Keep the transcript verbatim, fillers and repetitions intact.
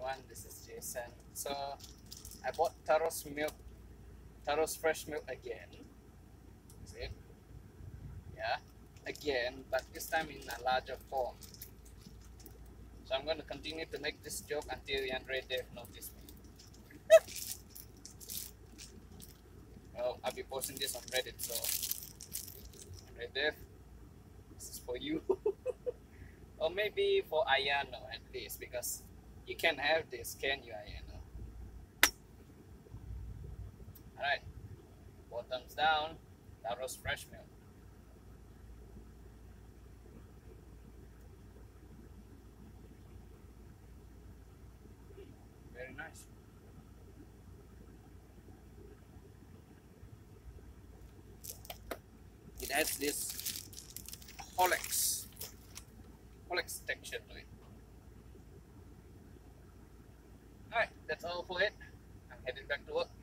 everyone, this is Jason. So I bought Taro's milk, Taro's fresh milk again. See it? Yeah, again, but this time in a larger form. So I'm going to continue to make this joke until Yandre Dev notice me. Well, I'll be posting this on Reddit, so Yandre Dev, this is for you. Or maybe for Ayano at least, because you can have this, can you, Ayano? Alright, bottoms down, Taro's fresh milk. Very nice. It has this Holex, Holex texture to it. Alright, that's all for it. I'm heading back to work.